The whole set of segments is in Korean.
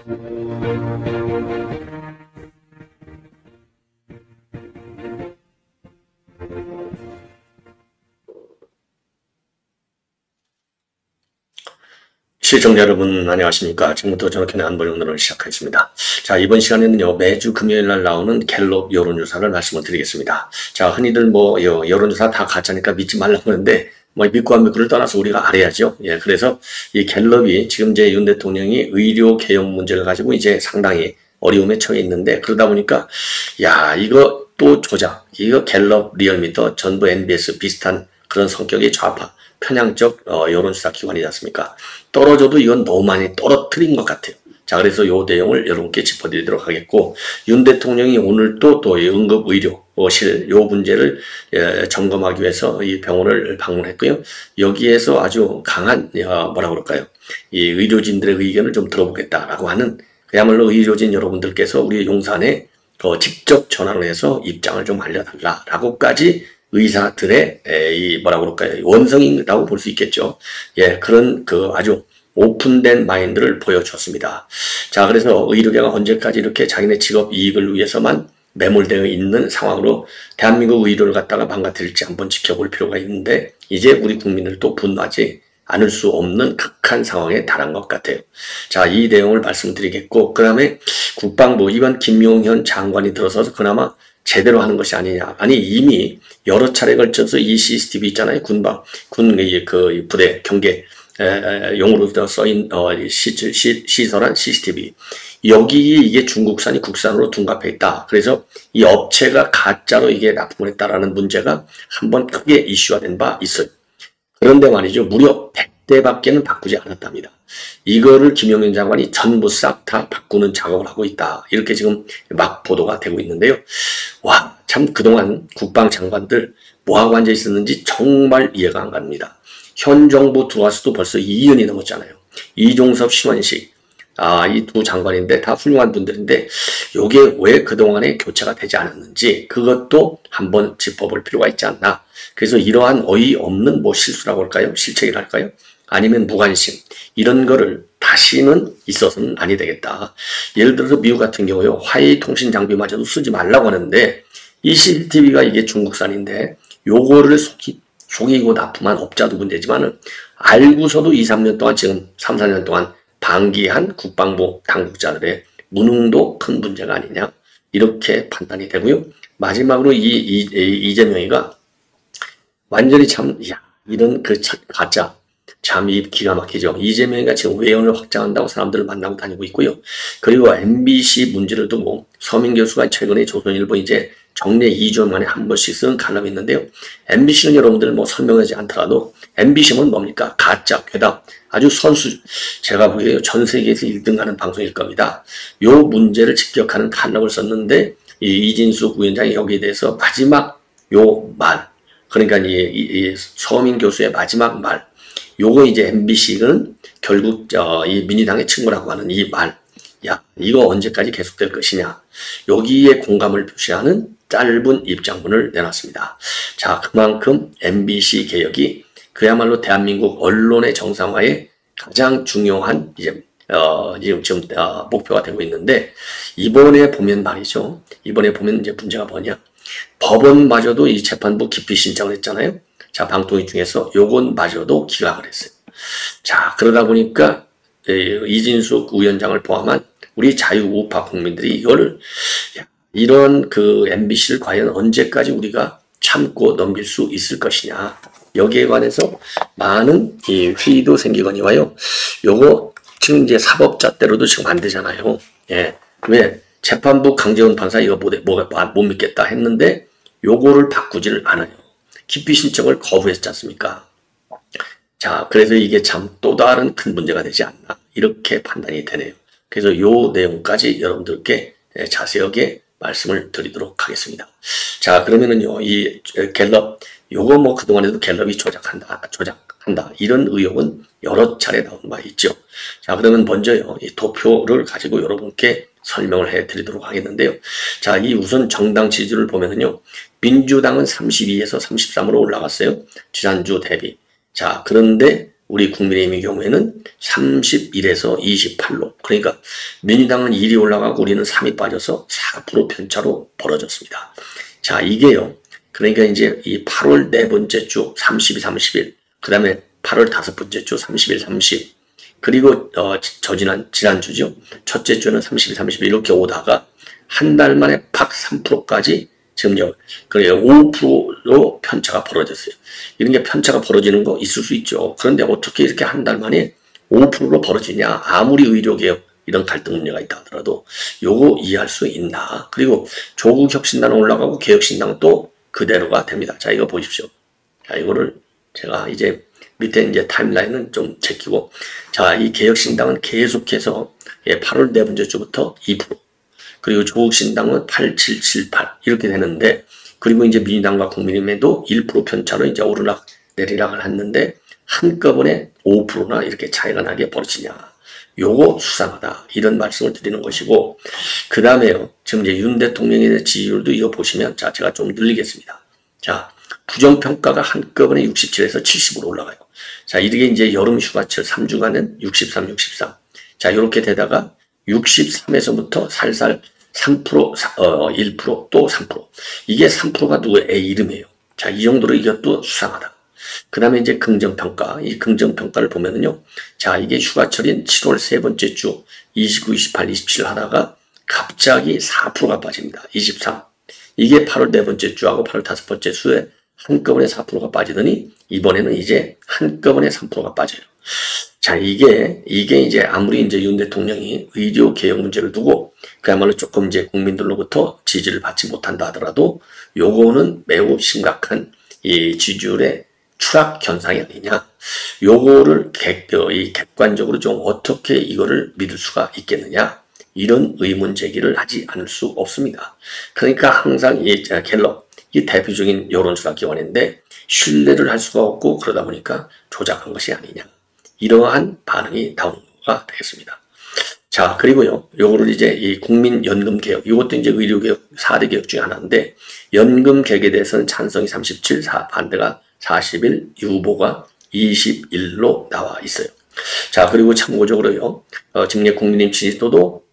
시청자 여러분 안녕하십니까. 지금부터 저녁에 안보정론을 시작하겠습니다. 자, 이번 시간에는요, 매주 금요일 날 나오는 갤럽 여론조사를 말씀을 드리겠습니다. 자, 흔히들 뭐 여론조사 다 가짜니까 믿지 말라고 하는데 뭐 믿고 안 믿고를 떠나서 우리가 알아야죠. 예, 그래서 이 갤럽이 지금 이제 윤 대통령이 의료 개혁 문제를 가지고 이제 상당히 어려움에 처해 있는데, 그러다 보니까 야, 이거 또 조작, 이거 갤럽, 리얼미터, 전부 NBS 비슷한 그런 성격의 좌파 편향적 여론조사 기관이지 않습니까? 떨어져도 이건 너무 많이 떨어뜨린 것 같아요. 자, 그래서 요 내용을 여러분께 짚어드리도록 하겠고, 윤 대통령이 오늘 또 응급의료실 요 문제를 점검하기 위해서 이 병원을 방문했고요. 여기에서 아주 강한 뭐라 그럴까요? 이 의료진들의 의견을 좀 들어보겠다라고 하는, 그야말로 의료진 여러분들께서 우리 용산에 직접 전화를 해서 입장을 좀 알려달라라고까지 의사들의 이 뭐라 그럴까요? 원성이라고 볼 수 있겠죠. 예, 그런 아주 오픈된 마인드를 보여줬습니다. 자, 그래서 의료계가 언제까지 이렇게 자기네 직업 이익을 위해서만 매몰되어 있는 상황으로 대한민국 의료를 갖다가 망가뜨릴지 한번 지켜볼 필요가 있는데, 이제 우리 국민들도 분노하지 않을 수 없는 극한 상황에 달한 것 같아요. 자, 이 내용을 말씀드리겠고, 그 다음에 국방부 이번 김용현 장관이 들어서서 그나마 제대로 하는 것이 아니냐. 아니, 이미 여러 차례 걸쳐서 이 CCTV 있잖아요. 군 부대 경계 용으로 써인 시설한 CCTV. 여기 이게 중국산이 국산으로 둔갑해 있다. 그래서 이 업체가 가짜로 이게 납품을 했다라는 문제가 한번 크게 이슈가 된 바 있어요. 그런데 말이죠, 무려 100대밖에는 바꾸지 않았답니다. 이거를 김용현 장관이 전부 싹 다 바꾸는 작업을 하고 있다. 이렇게 지금 막 보도가 되고 있는데요. 와, 참 그동안 국방장관들 뭐하고 앉아 있었는지 정말 이해가 안 갑니다. 현 정부 들어와서도 벌써 2년이 넘었잖아요. 이종섭, 심원식, 이 두 장관인데 다 훌륭한 분들인데 요게 왜 그동안에 교체가 되지 않았는지 그것도 한번 짚어볼 필요가 있지 않나. 그래서 이러한 어이없는 뭐 실수라고 할까요? 실책이랄까요? 아니면 무관심, 이런 거를 다시는 있어서는 아니 되겠다. 예를 들어서 미국 같은 경우요, 화웨이 통신 장비마저도 쓰지 말라고 하는데 이 CCTV가 이게 중국산인데 요거를 속이고 납품한 업자도 문제지만은 알고서도 2, 3년 동안, 지금 3, 4년 동안 방기한 국방부 당국자들의 무능도 큰 문제가 아니냐, 이렇게 판단이 되고요. 마지막으로 이재명이가 완전히 참, 이런 가짜, 참 기가 막히죠. 이재명이가 지금 외연을 확장한다고 사람들을 만나고 다니고 있고요. 그리고 MBC 문제를 두고 서민 교수가 최근에 조선일보 이제 정례 2주 만에 한 번씩 쓰는 칼럼이 있는데요. MBC는 여러분들 뭐 설명하지 않더라도 MBC는 뭡니까? 가짜, 괴담, 아주 선수, 제가 보기에요, 전 세계에서 1등 하는 방송일 겁니다. 요 문제를 직격하는 칼럼을 썼는데 이진숙 위원장이 여기에 대해서 마지막 요 말, 그러니까 이 서민 교수의 마지막 말, 요거 이제 MBC는 결국 이 민주당의 친구라고 하는 이 말, 야, 이거 언제까지 계속될 것이냐, 여기에 공감을 표시하는 짧은 입장문을 내놨습니다. 자, 그만큼 MBC 개혁이 그야말로 대한민국 언론의 정상화에 가장 중요한 지금 목표가 되고 있는데, 이번에 보면 말이죠. 이번에 보면 이제 문제가 뭐냐? 법원마저도 이 재판부 기피 신청을 했잖아요. 자, 방통위 중에서 요건마저도 기각을 했어요. 자, 그러다 보니까 이진숙 위원장을 포함한 우리 자유우파 국민들이 이거를, 이런 MBC를 과연 언제까지 우리가 참고 넘길 수 있을 것이냐, 여기에 관해서 많은 회의도 생기거니와요. 요거 지금 이제 사법잣대로도 지금 안 되잖아요. 예, 왜 재판부 강재훈 판사 이거 못 믿겠다 했는데 요거를 바꾸지를 않아요. 기피 신청을 거부했지 않습니까? 자, 그래서 이게 참 또 다른 큰 문제가 되지 않나, 이렇게 판단이 되네요. 그래서 요 내용까지 여러분들께 자세하게 말씀을 드리도록 하겠습니다. 자, 그러면은요, 이 갤럽, 요거 뭐 그동안에도 갤럽이 조작한다, 이런 의혹은 여러 차례 나온 바 있죠. 자, 그러면 먼저요, 이 도표를 가지고 여러분께 설명을 해 드리도록 하겠는데요. 자, 이 우선 정당 지지를 보면은요, 민주당은 32에서 33으로 올라갔어요. 지난주 대비. 자, 그런데 우리 국민의힘의 경우에는 31에서 28로, 그러니까 민주당은 1이 올라가고 우리는 3이 빠져서 4% 편차로 벌어졌습니다. 자, 이게요. 그러니까 이제 이 8월 네 번째 주 32, 31, 그 다음에 8월 다섯 번째 주 31, 30, 그리고 지난주죠. 첫째 주는 32, 31 이렇게 오다가 한 달 만에 팍 3%까지 지금요. 그래요. 5%로 편차가 벌어졌어요. 이런 게 편차가 벌어지는 거 있을 수 있죠. 그런데 어떻게 이렇게 한 달 만에 5%로 벌어지냐. 아무리 의료개혁 이런 갈등 문제가 있다 하더라도 요거 이해할 수 있나. 그리고 조국 혁신당은 올라가고 개혁신당은 또 그대로가 됩니다. 자, 이거 보십시오. 자, 이거를 제가 이제 밑에 이제 타임라인은 좀 제끼고, 자, 이 개혁신당은 계속해서 8월 네 번째 주부터 2%, 그리고 조국신당은 8, 7, 7, 8 이렇게 되는데, 그리고 이제 민주당과 국민의힘에도 1% 편차로 이제 오르락 내리락을 했는데 한꺼번에 5%나 이렇게 차이가 나게 벌어지냐. 요거 수상하다. 이런 말씀을 드리는 것이고, 그 다음에요. 지금 이제 윤 대통령에 대한 지지율도 이거 보시면, 자, 제가 좀 늘리겠습니다. 자, 부정평가가 한꺼번에 67에서 70으로 올라가요. 자, 이게 이제 여름 휴가철 3주간은 63, 63. 자, 이렇게 되다가 63에서부터 살살 3%, 1%, 또 3%. 이게 3%가 누구의 이름이에요. 자, 이 정도로 이것도 수상하다. 그 다음에 이제 긍정평가. 이 긍정평가를 보면은요. 자, 이게 휴가철인 7월 세 번째 주 29, 28, 27 하다가 갑자기 4%가 빠집니다. 23. 이게 8월 네 번째 주하고 8월 다섯 번째 주에 한꺼번에 4%가 빠지더니 이번에는 이제 한꺼번에 3%가 빠져요. 자, 이게 이제 아무리 이제 윤 대통령이 의료 개혁 문제를 두고 그야말로 조금 이제 국민들로부터 지지를 받지 못한다 하더라도 요거는 매우 심각한 이 지지율의 추락 현상이 아니냐. 요거를 객관적으로 좀 어떻게 이거를 믿을 수가 있겠느냐. 이런 의문 제기를 하지 않을 수 없습니다. 그러니까 항상 이 갤럽, 이 대표적인 여론조사 기관인데 신뢰를 할 수가 없고 그러다 보니까 조작한 것이 아니냐. 이러한 반응이 나오는 거가 되겠습니다. 자, 그리고요, 요거를 이제 이 국민연금개혁, 이것도 이제 의료개혁 4대 개혁 중에 하나인데, 연금개혁에 대해서는 찬성이 37, 반대가 41, 유보가 21로 나와 있어요. 자, 그리고 참고적으로요, 지금 국민의힘 지지도도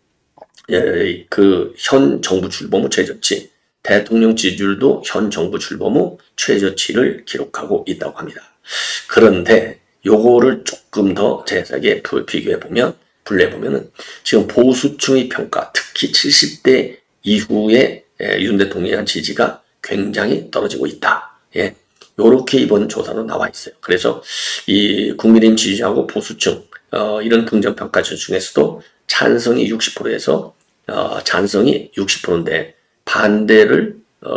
그 현 정부 출범 후 최저치, 대통령 지지율도 현 정부 출범 후 최저치를 기록하고 있다고 합니다. 그런데 요거를 조금 더 자세하게 비교해보면, 분류해보면은 지금 보수층의 평가, 특히 70대 이후에 윤 대통령에 대한 지지가 굉장히 떨어지고 있다. 예. 요렇게 이번 조사로 나와 있어요. 그래서 이 국민의힘 지지하고 보수층, 이런 긍정평가 중에서도 찬성이 60%에서, 찬성이 60%인데 반대를,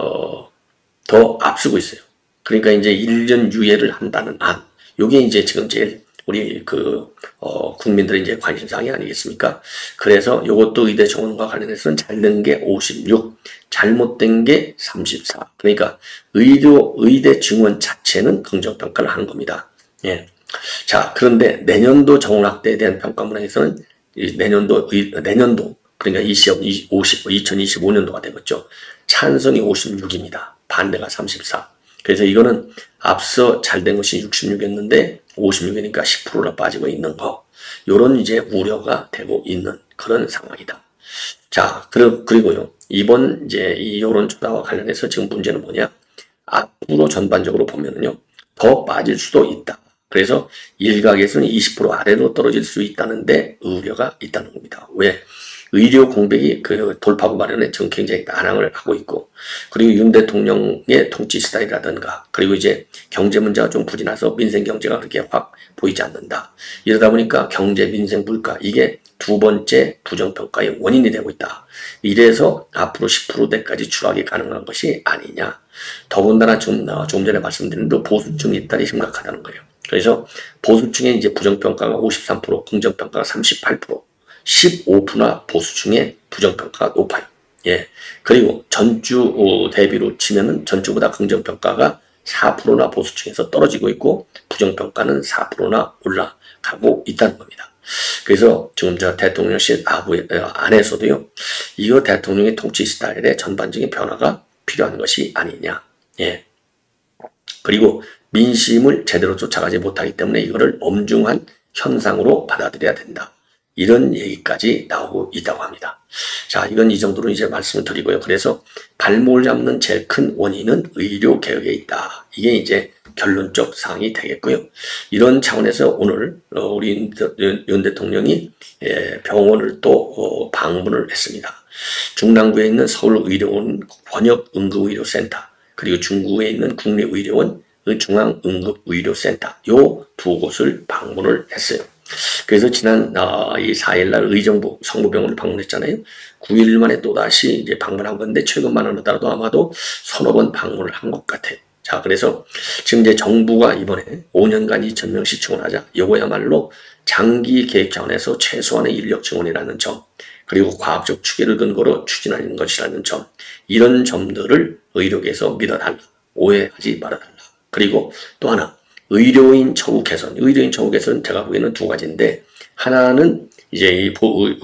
더 앞서고 있어요. 그러니까 이제 1년 유예를 한다는 안. 요게 이제 지금 제일 우리 국민들의 이제 관심사항이 아니겠습니까? 그래서 요것도 의대 정원과 관련해서는 잘된 게 56, 잘못된 게 34. 그러니까 의대 증원 자체는 긍정평가를 하는 겁니다. 예. 자, 그런데 내년도 정원 확대에 대한 평가 문항에서는 내년도, 그러니까 2025년도가 되겠죠. 찬성이 56입니다. 반대가 34. 그래서 이거는 앞서 잘된 것이 66이었는데 56이니까 10%나 빠지고 있는 거. 요런 이제 우려가 되고 있는 그런 상황이다. 자, 그리고요. 이번 이제 이 여론조사와 관련해서 지금 문제는 뭐냐? 앞으로 전반적으로 보면은요. 더 빠질 수도 있다. 그래서 일각에서는 20% 아래로 떨어질 수 있다는데 우려가 있다는 겁니다. 왜? 의료 공백이 그 돌파구 마련에 전 굉장히 난항을 하고 있고, 그리고 윤 대통령의 통치 스타일이라든가, 그리고 이제 경제 문제가 좀 부진해서 민생 경제가 그렇게 확 보이지 않는다. 이러다 보니까 경제, 민생, 물가, 이게 두 번째 부정평가의 원인이 되고 있다. 이래서 앞으로 10%대까지 추락이 가능한 것이 아니냐. 더군다나 좀 전에 말씀드린 대로 보수층 이탈이 심각하다는 거예요. 그래서 보수층의 이제 부정평가가 53%, 긍정평가가 38%, 15%나 보수층의 부정평가가 높아요. 예. 그리고 전주 대비로 치면은 전주보다 긍정평가가 4%나 보수층에서 떨어지고 있고 부정평가는 4%나 올라가고 있다는 겁니다. 그래서 지금 저 대통령실 안에서도요, 이거 대통령의 통치 스타일의 전반적인 변화가 필요한 것이 아니냐. 예. 그리고 민심을 제대로 쫓아가지 못하기 때문에 이거를 엄중한 현상으로 받아들여야 된다. 이런 얘기까지 나오고 있다고 합니다. 자, 이건 이 정도로 이제 말씀을 드리고요. 그래서 발목을 잡는 제일 큰 원인은 의료개혁에 있다. 이게 이제 결론적 사항이 되겠고요. 이런 차원에서 오늘 우리 윤 대통령이 병원을 또 방문을 했습니다. 중랑구에 있는 서울의료원 권역응급의료센터, 그리고 중구에 있는 국립의료원 중앙응급의료센터, 요 두 곳을 방문을 했어요. 그래서 지난 이 4일날 의정부 성모병원을 방문했잖아요. 9일 만에 또다시 이제 방문한 건데 최근만 하더라도 아마도 서너 번 방문을 한 것 같아요. 자, 그래서 지금 이제 정부가 이번에 5년간 2,000명씩 증원하자. 이거야말로 장기 계획 차원에서 최소한의 인력 증원이라는 점, 그리고 과학적 추계를 근거로 추진하는 것이라는 점, 이런 점들을 의료계에서 믿어달라. 오해하지 말아달라. 그리고 또 하나, 의료인 처우 개선. 의료인 처우 개선 제가 보기에는 두 가지인데, 하나는 이제 이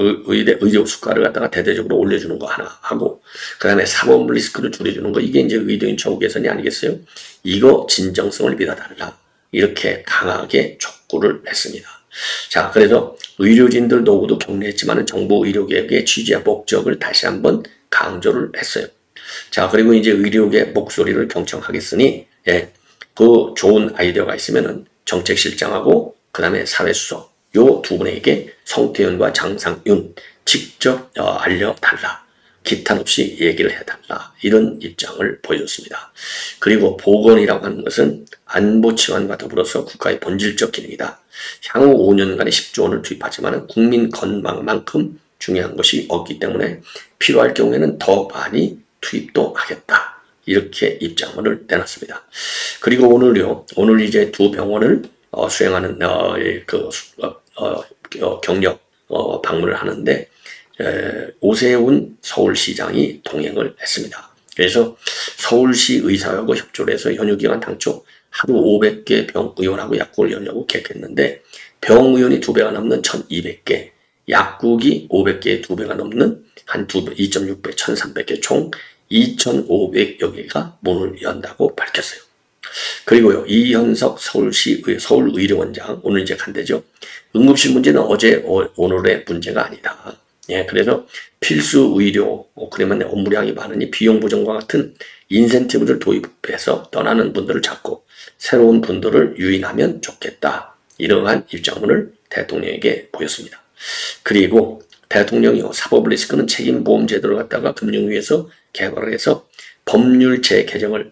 의료 수가를 갖다가 대대적으로 올려주는 거 하나 하고, 그 다음에 사법 리스크를 줄여주는 거, 이게 이제 의료인 처우 개선이 아니겠어요? 이거 진정성을 믿어달라. 이렇게 강하게 촉구를 했습니다. 자, 그래서 의료진들 노고도 격려했지만 정부 의료개혁의 취지와 목적을 다시 한번 강조를 했어요. 자, 그리고 이제 의료계 목소리를 경청하겠으니, 그 좋은 아이디어가 있으면은 정책실장하고 그 다음에 사회수석 요 두 분에게 성태현과 장상윤 직접 알려달라. 기탄 없이 얘기를 해달라. 이런 입장을 보여줬습니다. 그리고 보건이라고 하는 것은 안보 치환과 더불어서 국가의 본질적 기능이다. 향후 5년간의 10조 원을 투입하지만 국민 건강만큼 중요한 것이 없기 때문에 필요할 경우에는 더 많이 투입도 하겠다. 이렇게 입장문을 내놨습니다. 그리고 오늘 이제 두 병원을 수행하는 경력 방문을 하는데 오세훈 서울시장이 동행을 했습니다. 그래서 서울시 의사하고 협조를 해서 연휴기간 당초 하루 500개 병의원하고 약국을 열려고 계획했는데 병의원이 2배가 넘는 1200개, 약국이 500개의 2배가 넘는 한 2.6배, 1300개 총 2,500여 개가 문을 연다고 밝혔어요. 그리고요, 이현석 서울의료원장, 오늘 이제 간대죠. 응급실 문제는 어제, 오늘의 문제가 아니다. 그래서 필수 의료, 그러면 업무량이 많으니 비용 보전과 같은 인센티브를 도입해서 떠나는 분들을 잡고 새로운 분들을 유인하면 좋겠다. 이러한 입장문을 대통령에게 보였습니다. 그리고 대통령이요, 사법 리스크는 책임보험 제도를 갖다가 금융위에서 개발을 해서 법률 재개정을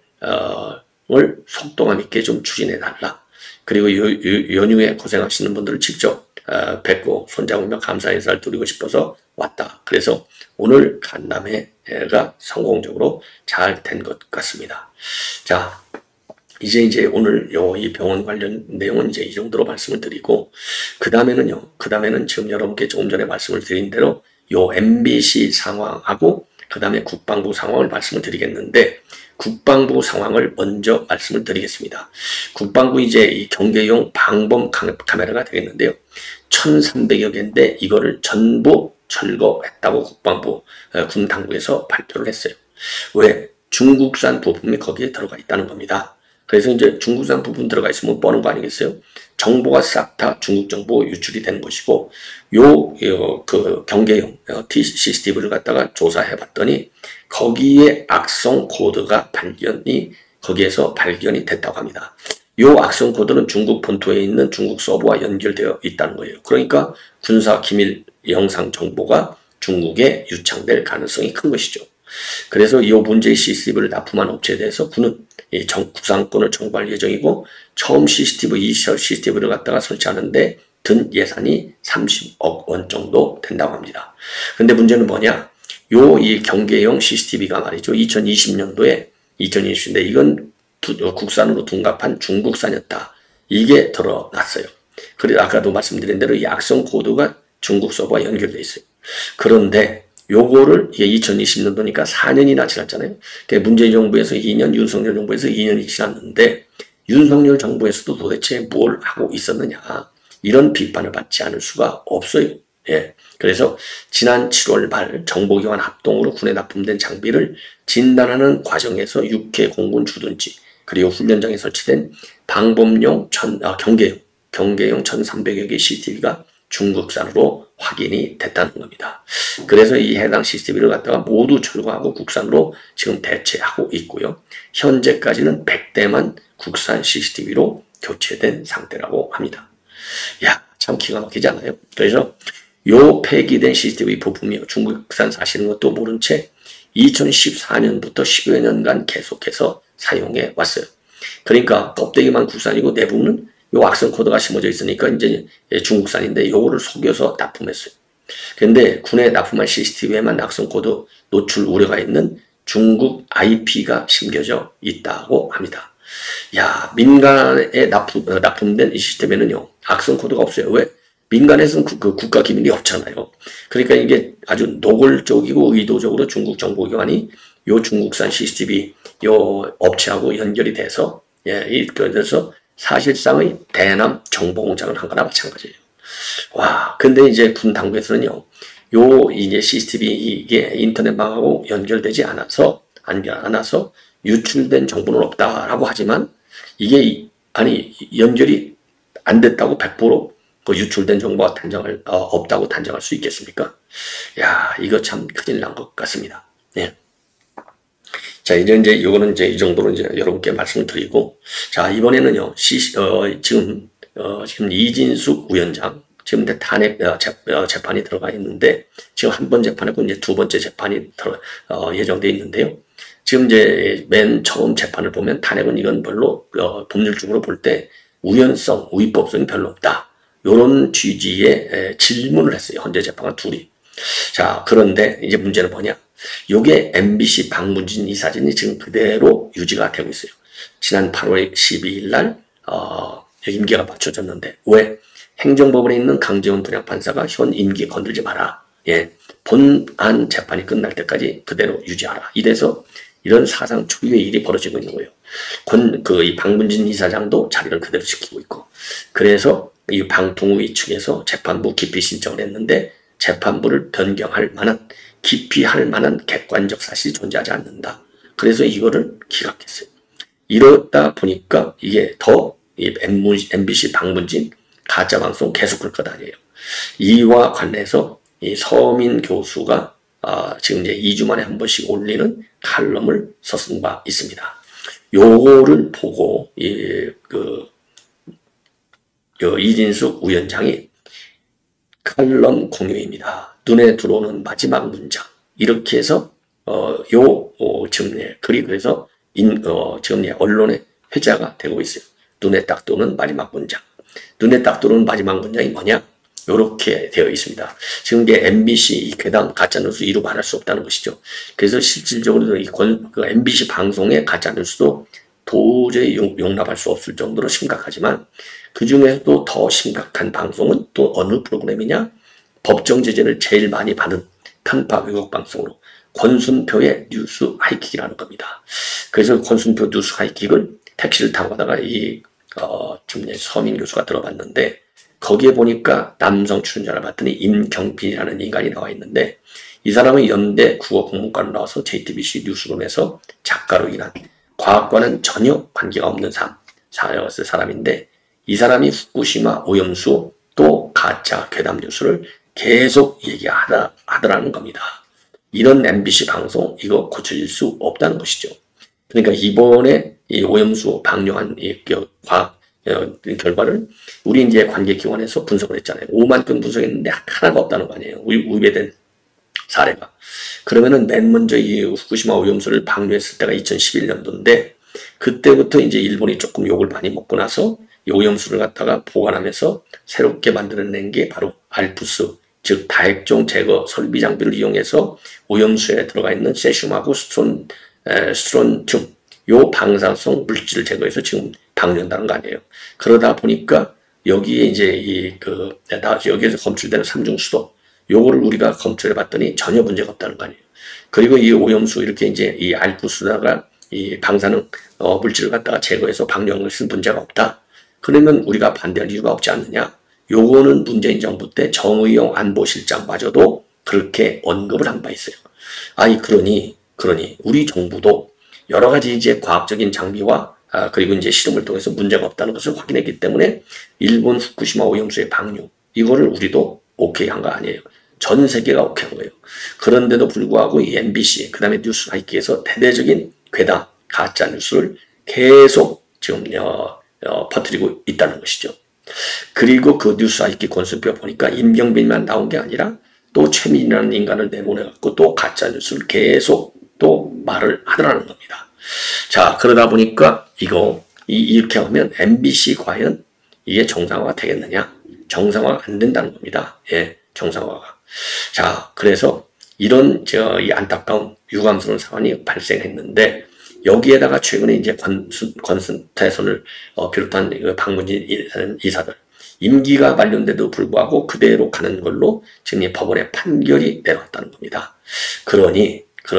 속도감 있게 좀 추진해달라. 그리고 연휴에 고생하시는 분들을 직접 뵙고 손잡으며 감사 인사를 드리고 싶어서 왔다. 그래서 오늘 간담회가 성공적으로 잘 된 것 같습니다. 자, 이제 오늘 이 병원 관련 내용은 이제 이 정도로 말씀을 드리고, 그 다음에는 지금 여러분께 조금 전에 말씀을 드린 대로 요 MBC 상황하고 그 다음에 국방부 상황을 말씀을 드리겠는데, 국방부 상황을 먼저 말씀을 드리겠습니다. 국방부 이제 이 경계용 방범 카메라가 되겠는데요. 1,300여 개인데 이거를 전부 철거했다고 국방부 군 당국에서 발표를 했어요. 왜? 중국산 부품이 거기에 들어가 있다는 겁니다. 그래서 이제 중국산 부품 들어가 있으면 뻔한 거 아니겠어요? 정보가 싹 다 중국 정보 유출이 되는 것이고, 그 경계용 CCTV를 갖다가 조사해 봤더니 거기에 악성 코드가 거기에서 발견이 됐다고 합니다. 요 악성 코드는 중국 본토에 있는 중국 서버와 연결되어 있다는 거예요. 그러니까 군사 기밀 영상 정보가 중국에 유창될 가능성이 큰 것이죠. 그래서 이 문제의 CCTV를 납품한 업체에 대해서 군은 구상권을 청구할 예정이고, 처음 CCTV를 갖다가 설치하는데 든 예산이 30억 원 정도 된다고 합니다. 근데 문제는 뭐냐? 이 경계용 CCTV가 말이죠. 2020년도에 이건 국산으로 둔갑한 중국산이었다. 이게 드러났어요. 그리고 아까도 말씀드린 대로 이 악성 코드가 중국 서버와 연결돼 있어요. 그런데 요거를 이게 2020년도니까 4년이나 지났잖아요. 그러니까 문재인 정부에서 2년, 윤석열 정부에서 2년이 지났는데 윤석열 정부에서도 도대체 뭘 하고 있었느냐, 이런 비판을 받지 않을 수가 없어요. 그래서 지난 7월 말 정보기관 합동으로 군에 납품된 장비를 진단하는 과정에서 육해 공군 주둔지 그리고 훈련장에 설치된 방범용 경계용 1300여 개의 CCTV가 중국산으로 확인이 됐다는 겁니다. 그래서 이 해당 CCTV를 갖다가 모두 철거하고 국산으로 지금 대체하고 있고요. 현재까지는 100대만 국산 CCTV로 교체된 상태라고 합니다. 야, 참 기가 막히지 않아요? 그래서 요 폐기된 CCTV 부품이 중국산 사실인 것도 모른 채 2014년부터 10여 년간 계속해서 사용해 왔어요. 그러니까 껍데기만 국산이고 내부는 요 악성 코드가 심어져 있으니까 이제 중국산인데 요거를 속여서 납품했어요. 근데 군에 납품한 CCTV에만 악성 코드 노출 우려가 있는 중국 IP가 심겨져 있다고 합니다. 야, 민간에 납품된 이 시스템에는요, 악성 코드가 없어요. 왜? 민간에서는 그 국가 기밀이 없잖아요. 그러니까 이게 아주 노골적이고 의도적으로 중국 정보기관이 요 중국산 CCTV 요 업체하고 연결이 돼서, 그래서 사실상의 대남 정보공작을 한 거나 마찬가지예요. 와, 근데 이제 군 당국에서는요, 요 이제 CCTV 이게 인터넷망하고 연결되지 않아서 유출된 정보는 없다라고 하지만 이게 연결이 안 됐다고 100% 그 유출된 정보가 없다고 단정할 수 있겠습니까? 야, 이거 참 큰일 난 것 같습니다. 예. 자, 이제 요거는 이제 이 정도로 이제 여러분께 말씀을 드리고, 자, 이번에는요, 지금 이진숙 위원장, 지금 탄핵 재판이 들어가 있는데, 지금 한 번 재판이고 이제 두 번째 재판이 예정되어 있는데요. 지금 이제 맨 처음 재판을 보면 탄핵은 이건 별로 법률적으로 볼 때 우연성, 우위법성이 별로 없다. 요런 취지의 질문을 했어요. 현재 재판관 둘이. 자, 그런데 이제 문제는 뭐냐? 요게 MBC 박문진 이 사진이 지금 그대로 유지가 되고 있어요. 지난 8월 12일 날 임기가 맞춰졌는데 왜? 행정법원에 있는 강재원 분양판사가 현 임기 건들지 마라. 예, 본안 재판이 끝날 때까지 그대로 유지하라. 이래서 이런 사상 초유의 일이 벌어지고 있는 거예요. 이 박문진 이사장도 자리를 그대로 지키고 있고. 그래서 이 방통위 측에서 재판부 기피 신청을 했는데 재판부를 변경할 만한 기피할 만한 객관적 사실이 존재하지 않는다. 그래서 이거를 기각했어요. 이러다 보니까 이게 더 MBC 박문진 가짜방송 계속 끌 것 아니에요. 이와 관련해서 이 서민 교수가 지금 이제 2주 만에 한 번씩 올리는 칼럼을 썼은 바 있습니다. 요거를 보고 이진숙 위원장이 칼럼 공유입니다. 눈에 들어오는 마지막 문장. 이렇게 해서 지금 글이 그래서 지금 언론의 회자가 되고 있어요. 눈에 딱 들어오는 마지막 문장. 눈에 딱 들어오는 마지막 문장이 뭐냐? 요렇게 되어 있습니다. 지금 이게 MBC 괴담 가짜뉴스 이루 말할 수 없다는 것이죠. 그래서 실질적으로 그 MBC 방송의 가짜뉴스도 도저히 용납할 수 없을 정도로 심각하지만 그 중에서도 더 심각한 방송은 또 어느 프로그램이냐? 법정 제재를 제일 많이 받은 편파 왜곡 방송으로 권순표의 뉴스 하이킥이라는 겁니다. 그래서 권순표 뉴스 하이킥을 택시를 타고 가다가 지금 서민 교수가 들어봤는데 거기에 보니까 남성 출연자를 봤더니 임경빈이라는 인간이 나와 있는데 이 사람은 연대 국어국문과로 나와서 JTBC 뉴스룸에서 작가로 일한 과학과는 전혀 관계가 없는 사람인데 이 사람이 후쿠시마 오염수 또 가짜 괴담 뉴스를 계속 얘기하더라는 겁니다. 이런 MBC 방송 이거 고쳐질 수 없다는 것이죠. 그러니까 이번에 이 오염수 방류한 과학 결과를 우리 이제 관계기관에서 분석을 했잖아요. 5만 건 분석했는데 하나가 없다는 거 아니에요. 위배된 사례가. 그러면은 맨 먼저 이 후쿠시마 오염수를 방류했을 때가 2011년도인데 그때부터 이제 일본이 조금 욕을 많이 먹고 나서 이 오염수를 갖다가 보관하면서 새롭게 만들어낸 게 바로 알프스, 즉 다액종 제거 설비 장비를 이용해서 오염수에 들어가 있는 세슘하고 스트론튬 요 방사성 물질을 제거해서 지금 방류한다는 거 아니에요. 그러다 보니까 여기에 이제 여기에서 검출되는 삼중수소 요거를 우리가 검출해 봤더니 전혀 문제가 없다는 거 아니에요. 그리고 이 오염수 이렇게 이제 이 알프스다가 이 방사능 물질을 갖다가 제거해서 방류한 것은 문제가 없다. 그러면 우리가 반대할 이유가 없지 않느냐. 요거는 문재인 정부 때 정의용 안보실장마저도 그렇게 언급을 한 바 있어요. 그러니 우리 정부도 여러 가지 이제 과학적인 장비와 그리고 이제 실험을 통해서 문제가 없다는 것을 확인했기 때문에 일본 후쿠시마 오염수의 방류, 이거를 우리도 오케이 한 거 아니에요. 전 세계가 오케이 한 거예요. 그런데도 불구하고 이 MBC, 그 다음에 뉴스 하이키에서 대대적인 괴담, 가짜 뉴스를 계속 지금 퍼뜨리고 있다는 것이죠. 그리고 그 뉴스 하이키 권수표 보니까 임경빈만 나온 게 아니라 또 최민이라는 인간을 내보내갖고 또 가짜 뉴스를 계속 또 말을 하더라는 겁니다. 자, 그러다 보니까 이렇게 하면 MBC 과연 이게 정상화가 되겠느냐? 정상화가 안 된다는 겁니다. 예, 정상화가. 자, 그래서 이런 이 안타까운 유감스러운 사안이 발생했는데 여기에다가 최근에 이제 권순태선을 비롯한 박문진 이사들 임기가 만료인데도 불구하고 그대로 가는 걸로 지금 이 법원의 판결이 내려왔다는 겁니다. 그러니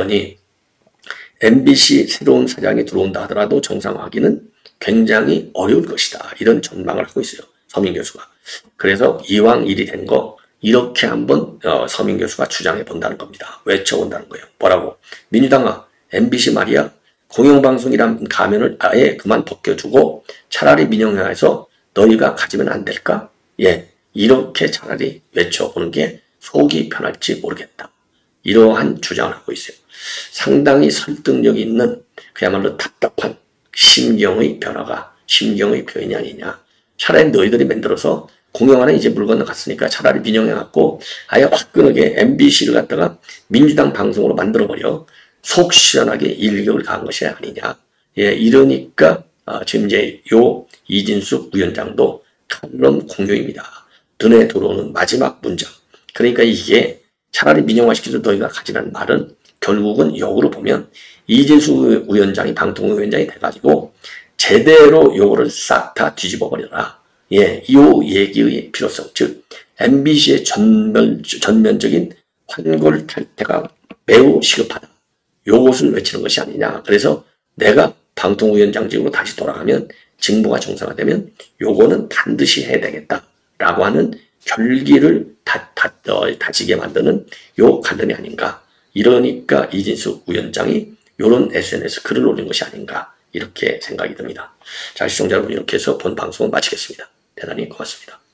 MBC 새로운 사장이 들어온다 하더라도 정상화하기는 굉장히 어려울 것이다. 이런 전망을 하고 있어요. 서민 교수가. 그래서 이왕 일이 된 거 이렇게 한번 서민 교수가 주장해 본다는 겁니다. 외쳐본다는 거예요. 뭐라고? 민주당아, MBC 말이야. 공영방송이란 가면을 아예 그만 벗겨주고 차라리 민영화해서 너희가 가지면 안 될까? 예, 이렇게 차라리 외쳐보는 게 속이 편할지 모르겠다. 이러한 주장을 하고 있어요. 상당히 설득력 있는 그야말로 답답한 심경의 변화가 심경의 표현이 아니냐. 차라리 너희들이 만들어서 공영화는 이제 물 건너갔으니까 차라리 민영해갖고 아예 화끈하게 MBC를 갖다가 민주당 방송으로 만들어버려. 속 시원하게 일격을 가한 것이 아니냐. 예, 이러니까 지금 이제 이진숙 위원장도 칼럼 공유입니다. 눈에 들어오는 마지막 문장. 그러니까 이게 차라리 민영화시켜서 너희가 가지라는 말은 결국은 역으로 보면 이진숙 위원장이 방통위원장이 돼가지고 제대로 요거를 싹 다 뒤집어 버려라. 예, 이 얘기의 필요성, 즉 MBC의 전면적인 환골 탈퇴가 매우 시급하다. 요것을 외치는 것이 아니냐. 그래서 내가 방통위원장직으로 다시 돌아가면 직무가 정상화되면 요거는 반드시 해야 되겠다라고 하는 결기를 다지게 만드는 요 관련이 아닌가. 이러니까 이진숙 위원장이 요런 SNS 글을 올린 것이 아닌가. 이렇게 생각이 듭니다. 자, 시청자 여러분, 이렇게 해서 본 방송은 마치겠습니다. 대단히 고맙습니다.